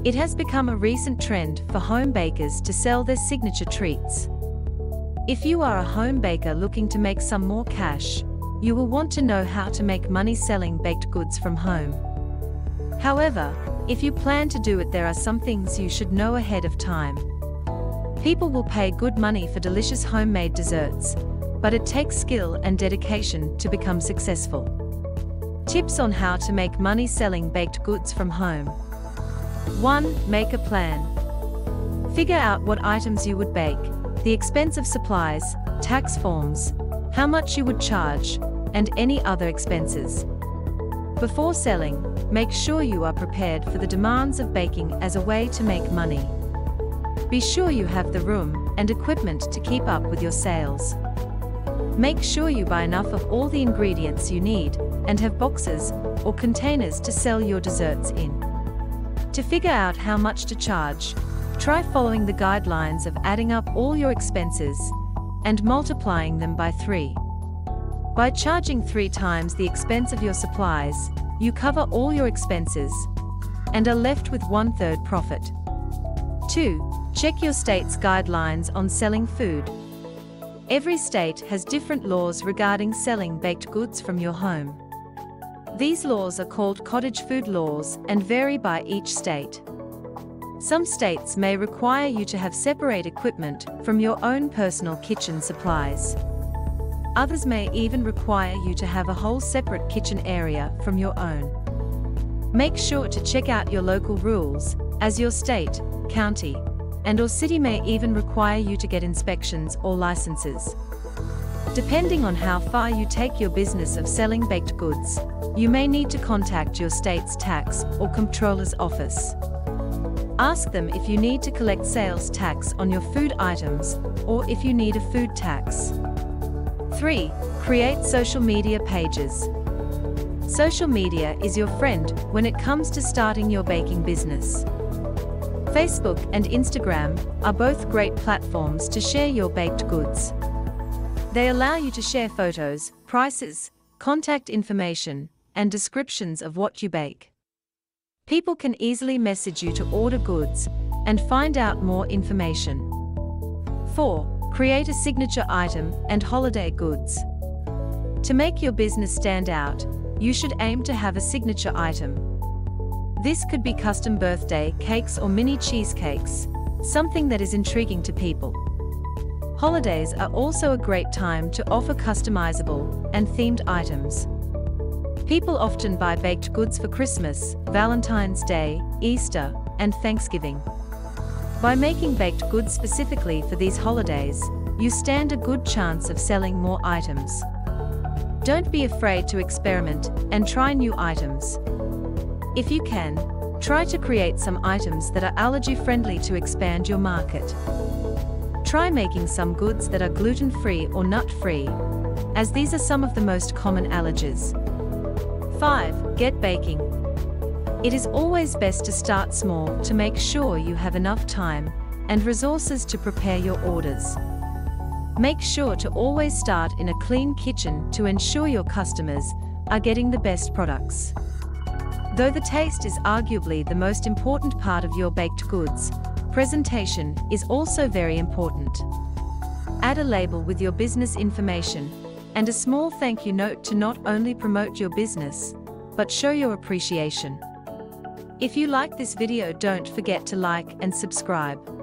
It has become a recent trend for home bakers to sell their signature treats. If you are a home baker looking to make some more cash, you will want to know how to make money selling baked goods from home. However, if you plan to do it, there are some things you should know ahead of time. People will pay good money for delicious homemade desserts, but it takes skill and dedication to become successful. Tips on how to make money selling baked goods from home. 1. Make a plan. Figure out what items you would bake, the expense of supplies, tax forms, how much you would charge, and any other expenses. Before selling, make sure you are prepared for the demands of baking as a way to make money. Be sure you have the room and equipment to keep up with your sales. Make sure you buy enough of all the ingredients you need and have boxes or containers to sell your desserts in. To figure out how much to charge, try following the guidelines of adding up all your expenses and multiplying them by 3. By charging 3 times the expense of your supplies, you cover all your expenses and are left with 1/3 profit. 2. Check your state's guidelines on selling food. Every state has different laws regarding selling baked goods from your home. These laws are called cottage food laws and vary by each state. Some states may require you to have separate equipment from your own personal kitchen supplies. Others may even require you to have a whole separate kitchen area from your own. Make sure to check out your local rules, as your state, county, and/or city may even require you to get inspections or licenses. Depending on how far you take your business of selling baked goods, you may need to contact your state's tax or comptroller's office. Ask them if you need to collect sales tax on your food items or if you need a food tax. 3. Create social media pages. Social media is your friend when it comes to starting your baking business. Facebook and Instagram are both great platforms to share your baked goods. They allow you to share photos, prices, contact information, and descriptions of what you bake. People can easily message you to order goods and find out more information. 4. Create a signature item and holiday goods. To make your business stand out, you should aim to have a signature item. This could be custom birthday cakes or mini cheesecakes, something that is intriguing to people. Holidays are also a great time to offer customizable and themed items. People often buy baked goods for Christmas, Valentine's Day, Easter, and Thanksgiving. By making baked goods specifically for these holidays, you stand a good chance of selling more items. Don't be afraid to experiment and try new items. If you can, try to create some items that are allergy-friendly to expand your market. Try making some goods that are gluten-free or nut-free, as these are some of the most common allergies. 5. Get baking. It is always best to start small to make sure you have enough time and resources to prepare your orders. Make sure to always start in a clean kitchen to ensure your customers are getting the best products. Though the taste is arguably the most important part of your baked goods, presentation is also very important. Add a label with your business information and a small thank you note to not only promote your business, but show your appreciation. If you like this video, don't forget to like and subscribe.